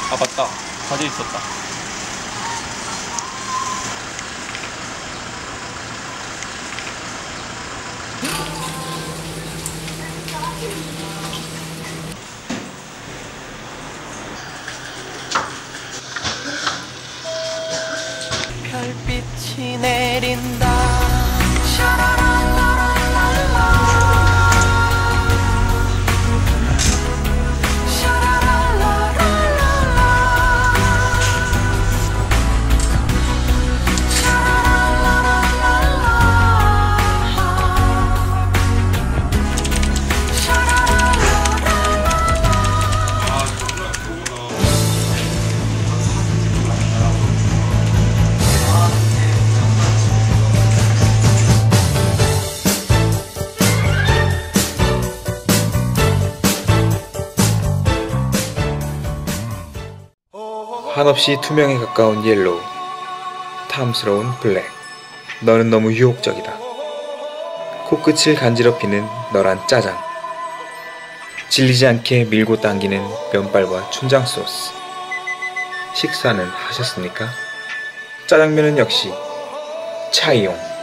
아 맞다, 과제 있었다. 별빛이 내린다. 한없이 투명에 가까운 옐로우, 탐스러운 블랙. 너는 너무 유혹적이다. 코끝을 간지럽히는 너란 짜장. 질리지 않게 밀고 당기는 면발과 춘장 소스. 식사는 하셨습니까? 짜장면은 역시 차이용.